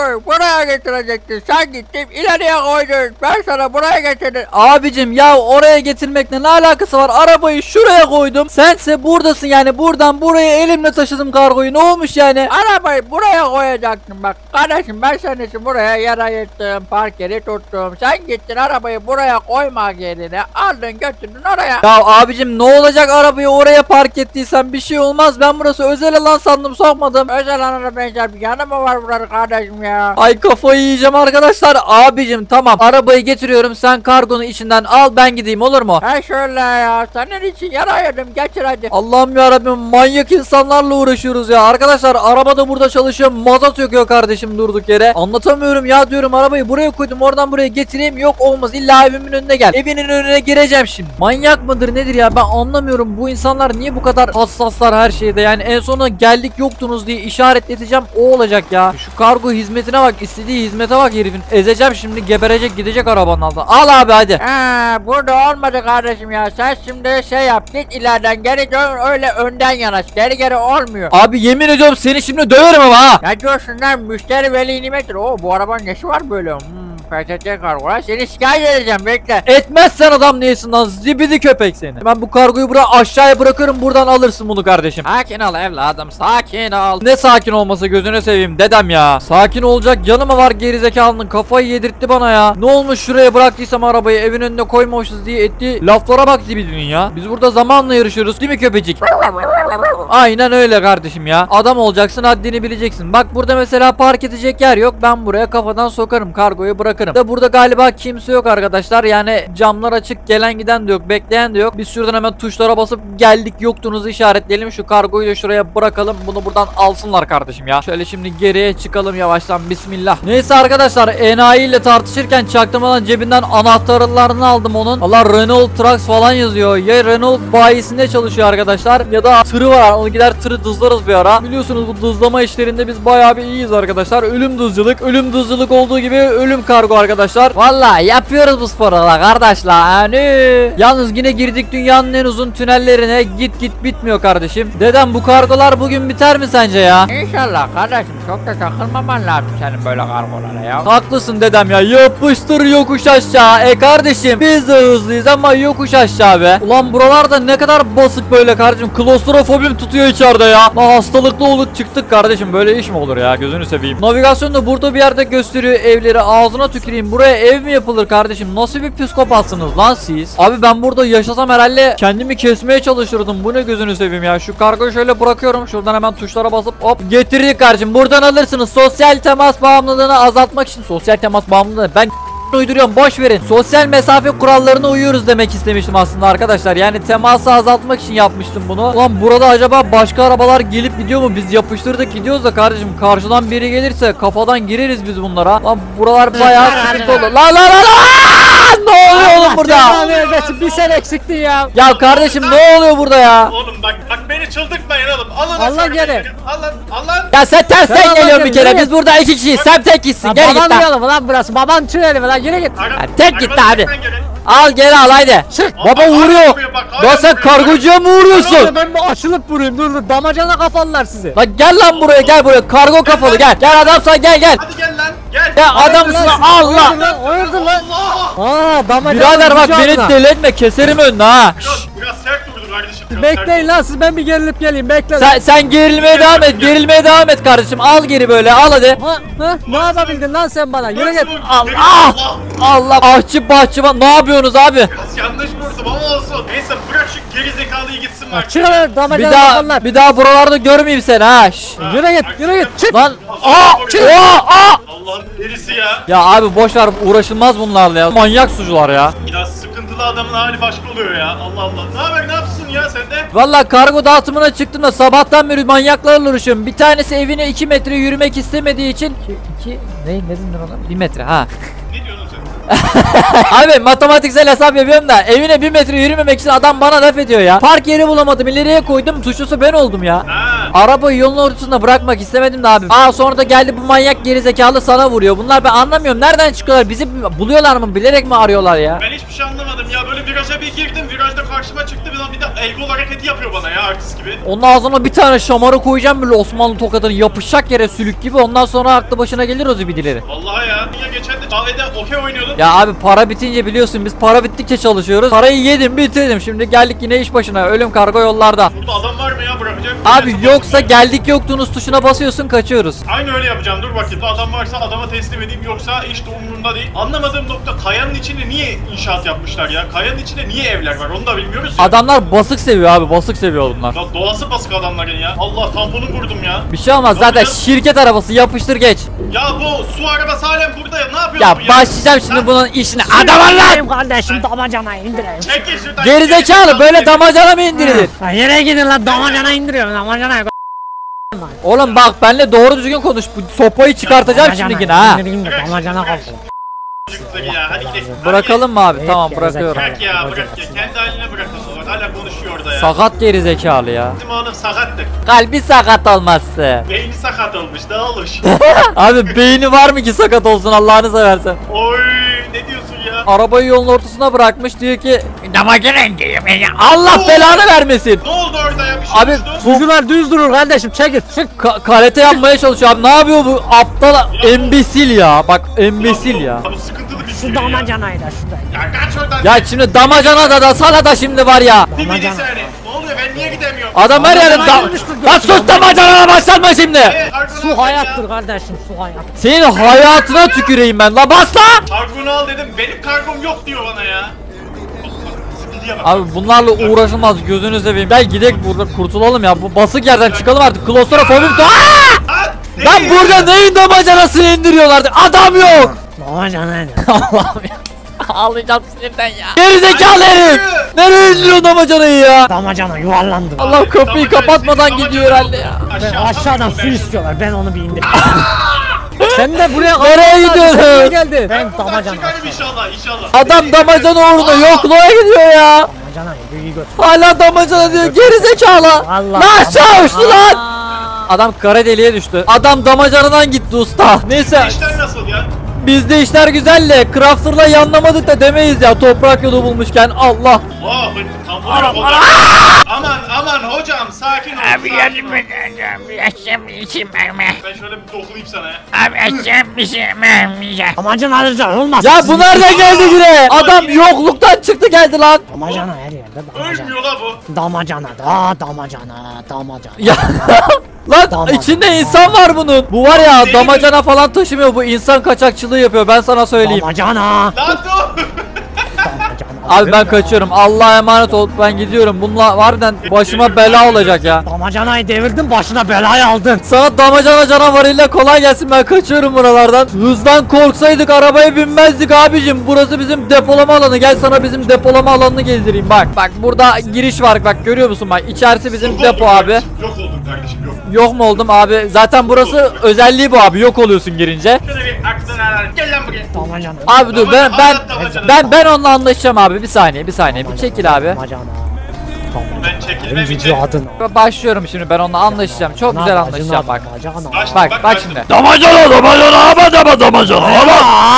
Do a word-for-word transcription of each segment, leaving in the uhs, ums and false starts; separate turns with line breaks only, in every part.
arabayı buraya getirecektin. Sen gittin ileriye koydun. Ben sana buraya getirdim.
Abicim ya oraya getirmekle ne alakası var? Arabayı şuraya koydum. Sense buradasın yani. Buradan buraya elimle taşıdım kargoyu. Ne olmuş yani?
Arabayı buraya koyacaktın bak. Kardeşim ben senin için buraya yer ayırttım. Park yeri tuttum. Sen gittin arabayı buraya koymak yerine aldın götürdün oraya.
Ya abicim ne olacak, arabayı oraya park ettiysen bir şey olmaz. Ben burası özel alan sandım, sokmadım.
Özel alana benzer bir yanı mı var burada kardeşim ya?
Ay kafayı yiyeceğim arkadaşlar. Abicim tamam, arabayı getiriyorum, sen kargonu içinden al, ben gideyim, olur mu?
He şöyle ya, senin için yer ayırdım, getir hadi.
Allah'ım yarabbim, manyak insanlarla uğraşıyoruz ya. Arkadaşlar araba da burada çalışıyor, mazot yakıyor kardeşim durduk yere. Anlatamıyorum ya, diyorum arabayı buraya koydum, oradan buraya getireyim, yok olmaz, illa evimin önüne gel. Evinin önüne gireceğim şimdi. Manyak mıdır nedir ya, ben anlamıyorum, bu insanlar niye bu kadar hassaslar her şeyde. Yani en sonunda geldik yoktunuz diye işaretleteceğim, o olacak ya. Şu kargo hizmetine bak, istediği hizmete bak herifin. Ezeceğim şimdi, geberecek, gidecek arabanın altına. Al abi hadi.
He burada olmadı kardeşim ya, sen şimdi şey yap, git ileriden geri dön, öyle önden yanaş, geri geri olmuyor.
Abi yemin ediyorum seni şimdi döverim ama ha.
Ne diyorsun lan, müşteri veli nimettir. Oo bu arabanın nesi var böyle? Hmm, P T T kargo, seni şikayet edeceğim, bekle.
Etmezsen adam değilsin lan, zibidi köpek seni. Ben bu kargoyu buraya aşağıya bırakırım, buradan alırsın bunu kardeşim.
Sakin ol evladım, sakin ol.
Ne sakin olması, gözüne seveyim dedem ya. Sakin olacak yanı mı var gerizekalının, kafayı yedirtti bana ya. Ne olmuş şuraya bıraktıysam arabayı evin önüne koymamışız diye ettiği laflara bak zibidinin ya. Biz burada zamanla yarışıyoruz değil mi köpecik? Aynen öyle kardeşim ya. Adam olacaksın, haddini bileceksin. Bak burada mesela park edecek yer yok. Ben buraya kafadan sokarım, kargoyu bırakırım. Da burada galiba kimse yok arkadaşlar. Yani camlar açık, gelen giden de yok, bekleyen de yok. Biz şuradan hemen tuşlara basıp geldik yoktunuzu işaretleyelim. Şu kargoyu da şuraya bırakalım. Bunu buradan alsınlar kardeşim ya. Şöyle şimdi geriye çıkalım yavaştan, bismillah. Neyse arkadaşlar, enayi ile tartışırken çaktırmadan cebinden anahtarlarını aldım onun. Allah, Renault Trucks falan yazıyor. Ya Renault bayisinde çalışıyor arkadaşlar, ya da tırı var. Onu gider tırı dızlarız bir ara. Biliyorsunuz bu dızlama işlerinde biz bayağı bir iyiyiz arkadaşlar. Ölüm dızcılık, ölüm dızcılık olduğu gibi ölüm kargo arkadaşlar. Vallahi yapıyoruz bu sporla kardeşler. Yani yalnız yine girdik dünyanın en uzun tünellerine. Git git bitmiyor kardeşim. Dedem bu kargolar bugün biter mi sence ya?
İnşallah kardeşim, çok da takılmaman lazım senin böyle kargolara ya.
Haklısın dedem ya, yapıştır yokuş aşağı. E kardeşim biz de hızlıyız ama yokuş aşağı be. Ulan buralarda ne kadar basık böyle kardeşim, klostrofobim tutuyor içeride ya. Lan hastalıklı olup çıktık kardeşim, böyle iş mi olur ya, gözünü seveyim. Navigasyon da burada bir yerde gösteriyor evleri, ağzına tüküreyim. Buraya ev mi yapılır kardeşim, nasıl bir psikopatsınız lan siz? Abi ben burada yaşasam herhalde kendimi kesmeye çalışırdım, bu ne gözünü seveyim ya. Şu kargoyu şöyle bırakıyorum, şuradan hemen tuşlara basıp hop getirdik kardeşim. Buradan alırsınız, sosyal temas bağımlılığını azaltmak için. Sosyal temas bağımlılığı ben uyduruyorum, boş verin. Sosyal mesafe kurallarına uyuyoruz demek istemiştim aslında arkadaşlar. Yani teması azaltmak için yapmıştım bunu. Ulan burada acaba başka arabalar gelip gidiyor mu? Biz yapıştırdık gidiyoruz da kardeşim, karşıdan biri gelirse kafadan gireriz biz bunlara. Lan buralar bayağı sıkıntı olur. La la la la! Ne oluyor oğlum burada?
Bir sen eksiktin ya.
Ya kardeşim ne oluyor burada ya?
Oğlum bak bak beni çıldırtmayın oğlum. Alın
Allah gene.
Alın alın.
Ya sen tersten
Sen
geliyorsun bir
Allah
kere.
gel,
Biz burada iki kişiyiz. Sen tek gitsin.
Lan
Geri git
baban
lan.
yolu mu lan burası? Baban tüneli mi lan? Yürü git.
Ara-
Ya tek git
arabanın
abi.
içinden gelin.
Al geri al haydi.
Çık.
Baba
Aa,
vuruyor.
vuruyor bak, hala
Lan sen
vuruyor.
kargocuya mı vuruyorsun?
Ben bir açılıp vurayım. Dur dur. Damacana kafalılar sizi.
Lan gel lan buraya, gel buraya. Kargo kafalı gel. Gel adamsa gel gel.
Hadi gel lan gel.
Ya adamsın lan, Allah.
Oyurdun lan.
Allah.
Aa damacana.
Birader bak beni
kucağına.
deli etme, keserim önüne ha.
Biraz, biraz sert vurdun kardeşim. biraz
Bekleyin
sert
lan siz, ben bir gerilip geleyim. Bekle.
Sen, sen gerilmeye devam et. Gerilmeye devam et kardeşim. Al geri böyle, al hadi.
Ha, ha, ne yapabildin lan sen bana? Yürü git.
vurdun.
Allah.
Allah.
Allah. Ahçı bahçıvan ne yapıyorsunuz abi?
Biraz yanlış vurdum ama olsun. Neyse bırak şu geri zekalıyı gitsin bak.
Çık lan
Bir
damacana
daha
kafalılar.
bir daha buralarda görmeyeyim seni ha. Şş.
Yürü git. Yürü git. Çık.
Lan. Aa!
Çık.
Aa! Aa!
Allah'ın delisi ya.
Ya abi boş ver, uğraşılmaz bunlarla ya. Manyak sucular ya.
Biraz sıkıntılı adamın hali başka oluyor ya. Allah Allah. Ne haber, ne yapsın ya sen de?
Vallahi kargo dağıtımına çıktım da sabahtan beri manyaklarla uğraşıyorum. Bir tanesi evine iki metre yürümek istemediği için iki ne ne denir ona? bir metre ha.
Ne diyorsun sen?
Abi matematiksel hesap yapıyorum da evine bir metre yürümemek için adam bana laf ediyor ya. Park yeri bulamadım, ileriye koydum, suçlusu ben oldum ya.
Ha.
Arabayı yolun ortasında bırakmak istemedim de abi. Aa sonra da geldi bu manyak gerizekalı sana vuruyor. Bunlar ben anlamıyorum. Nereden çıkıyorlar? Bizi buluyorlar mı? Bilerek mi arıyorlar ya?
Ben hiçbir şey anlamadım ya. Böyle viraja bir girdim. Virajda karşıma çıktı. Bir de, bir de el kol hareketi yapıyor bana ya artist gibi.
Onun ağzına bir tane şamarı koyacağım böyle Osmanlı tokadını yapışacak yere sülük gibi. Ondan sonra aklı başına gelir o zibidileri.
Vallahi ya. Ya geçen de kahvede okey oynuyordum.
Ya abi para bitince biliyorsun biz para bittikçe çalışıyoruz. Parayı yedim bitirdim. Şimdi geldik yine iş başına. Ölüm kargo yollarda.
Burada adam var mı ya bırakacak?
Abi yoksa geldik yoktunuz tuşuna basıyorsun kaçıyoruz.
Aynı öyle yapacağım. Dur bakayım. Adam varsa adama teslim edeyim. Yoksa hiç de umurumda değil. Anlamadığım nokta kayanın içine niye inşaat yapmışlar ya? Kayanın içinde niye evler var? Onu da bilmiyoruz ya.
Adamlar basık seviyor abi basık seviyor bunlar.
Ya doğası basık adamların ya. Allah tamponu vurdum ya.
Bir şey olmaz
Ne
zaten
yapacağız?
şirket arabası yapıştır geç.
Ya bu su arabası halen burada ya. Ne yapıyorsun
Ya
bu ya?
başlayacağım şimdi
Ha?
bunun işine. Adam lan!
Benim kardeşim damacana indireyim.
Çekil şuradan.
Gerizekalı böyle damacana mı indirilir?
Lan yere gidin lan damacana indiriyorum damacana.
Oğlum bak benimle doğru düzgün konuş. Bu sopayı çıkartacağım şimdi yine ha.
İndireyim de damacana kalsın.
Ya hadi gidelim.
Bırakalım mı abi?
Evet,
Tamam
gerizekalı.
bırakıyorum.
Bırak ya bırak ya. Kendi haline bırak o zaman. Hala konuşuyor orada ya.
Sakat gerizekalı ya.
Bizim oğlum sakattır.
Kalbi sakat olmazsa.
Beyni sakat olmuş. Ne olmuş?
Abi beyni var mı ki sakat olsun Allah'ını seversen.
Oy ne diyorsun ya?
Arabayı yolun ortasına bırakmış diyor ki damacana indireyim. Allah belanı vermesin.
Ne oldu orada ya? Bir şey
Abi,
olmuştu.
Sucular düz durur kardeşim çekil çık.
Ka- karate yapmaya çalışıyor abi. Ne yapıyor bu aptal embesil ya. Bak embesil ya.
Bu sıkıntılı bir
Şu
şey ya.
damacanayı da şurada.
Ya kaç oradan.
Ya şimdi damacana da da sana da şimdi var ya.
Bir
Damacana.
bir saniye. Ne oluyor ben niye gidemiyorum?
Adam her yere
Damacana
da...
yapmıştır
Lan
diyorsun.
sus damacanana başlatma şimdi.
Ee, Argo'nu al
Su
dedim
hayattır
ya.
kardeşim su hayat.
Senin hayatına tüküreyim ben la bas la.
Kargonu al dedim. Benim kargom yok diyor bana ya. Bak, bak, zibiliye bak.
Abi bunlarla uğraşılmaz gözünü seveyim. Gel gidelim burada kurtulalım ya. Bu basık yerden çıkalım artık. Klostrofobim tu. Aa!
Lan,
Lan
nereye?
burada neyin damacanasını indiriyorlardı? Adam yok.
Damacana ne?
Allah'ım ya. Ağlayacağım sinirden ya. Gerizekalı herif. Nereye indiriyor damacanayı ya?
Damacana yuvarlandı.
Allah kapıyı
Damacana-
kapatmadan
damacana
gidiyor herhalde ya.
Ben
Aşağı
aşağıdan
atamıyorum
su
ben.
istiyorlar ben onu bir indireyim. Sen de buraya
Nereye gidiyorsun?
Nereye geldin? Ben
Ben buradan
damacana.
çıkarım inşallah inşallah.
Adam damacana uğruna yokluğa gidiyor ya.
Damacana büyüğü götür.
Hala damacana diyor gerizekalı.
Allah
Lan aşağı uçtu lan.
Aa.
Adam kara deliğe düştü. Adam damacanadan gitti usta. Neyse
İşler nasıl ya?
bizde işler güzel de Crafter'la yanlamadık da demeyiz ya toprak yolu bulmuşken Allah.
Oh, tam vuruyor onlar. Aman aman hocam sakin ol.
Abi
sakin
yardım
ol.
edin. Yaşam için verme.
Ben şöyle bir dokunayım sana ya.
Abi yaşam bir şey vermeyeceğim.
Damacana alacak olmaz.
Ya bu nereden geldi yine? Adam yokluktan çıktı geldi lan.
Damacana her yerde damacana.
Ölmüyor la bu.
Damacana da damacana damacana.
Ya lan
Damacana.
içinde insan var bunun. Bu var ya
Deli
damacana falan taşımıyor. Bu insan kaçakçılığı yapıyor. Ben sana söyleyeyim.
Damacana.
Lan dur.
Damacana.
Abi ben kaçıyorum. Allah'a emanet ol. Ben gidiyorum. Bununla harbiden başıma bela olacak ya.
Damacanayı devirdin başına belayı aldın.
Sana damacana canavarıyla kolay gelsin, ben kaçıyorum buralardan. Hızdan korksaydık arabaya binmezdik abicim. Burası bizim depolama alanı. Gel sana bizim depolama alanını gezdireyim bak. Bak burada giriş var, bak görüyor musun bak. İçerisi bizim
Yok
depo
oldun
abi.
kardeşim, Yok oldun kardeşim yok.
Yok mu oldum abi? Zaten burası özelliği bu abi. Yok oluyorsun girince.
Şöyle bir aklını arar. Gel lan buraya.
Damacana.
Abi dur ben ben
Damacana.
ben ben onunla anlaşacağım abi. Bir saniye, bir saniye. Bir çekil abi.
Damacana.
Ben çekilmem
Cici
için.
adına.
Başlıyorum şimdi ben onunla anlaşacağım. Çok güzel anlaşacağım bak.
Damacana.
Baş-
Bak bak
başladı.
şimdi.
Damacana damacana ama dama damacana ama.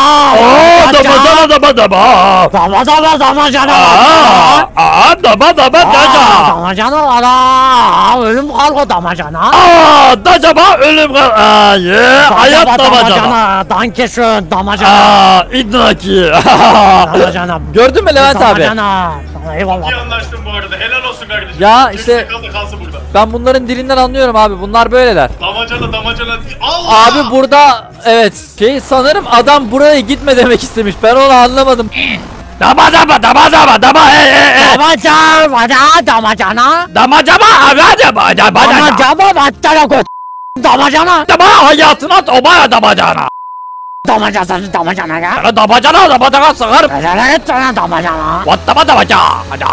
Aa damacana dama dama.
Dama dama damacana.
Aa aa dama dama
Aa,
daca.
Damacana ara. Ölüm kargo damacana.
Aa dacaba ölüm kal. Aa ye hayat damacana.
Danke schön damacana.
Aa idnaki.
Damacana.
Gördün mü Levent abi?
Damacana. Eyvallah.
İyi anlaştın bu arada. Helal olsun kardeşim.
Ya
Gerisi
işte-
kaldı kalsın burada.
Ben bunların dilinden anlıyorum abi. Bunlar böyleler.
Damacana damacana. Allah!
Abi burada evet şey sanırım adam buraya gitme demek istemiş. Ben onu anlamadım.
Dama dama dama dama dama e e e.
Damacana. Damacana.
Damacama ama dama dama dama.
Damacana. Battara göt. Damacana.
Dama hayatına dama damacana.
Damacana. Damacana ya.
Sana damacana damacana sıkarım.
Helal et sana damacana.
Vattama damacana.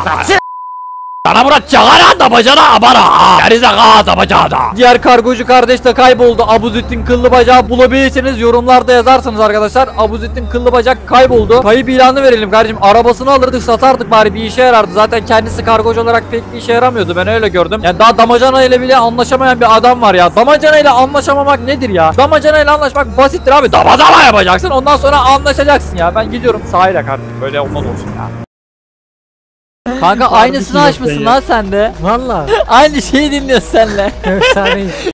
Sana Murat çağıran damacana abara. Gerizekalı damacana.
Diğer kargocu kardeş de kayboldu. Abuzittin kıllı bacağı bulabilirseniz yorumlarda yazarsınız arkadaşlar. Abuzittin kıllı bacak kayboldu. Kayıp ilanı verelim kardeşim. Arabasını alırdık satardık bari bir işe yarardı. Zaten kendisi kargocu olarak pek bir işe yaramıyordu. Ben öyle gördüm. Yani daha damacana ile bile anlaşamayan bir adam var ya. Damacana ile anlaşamamak nedir ya? Damacana ile anlaşmak basittir abi. Dama dama yapacaksın. Ondan sonra anlaşacaksın ya. Ben gidiyorum sahile kardeşim. Böyle olmaz olsun ya. Kanka
Harbi
aynısını
yok
açmışsın
ben
lan
ya.
sen de.
Valla.
Aynı şeyi dinliyoruz senle.
Efsaneyiz.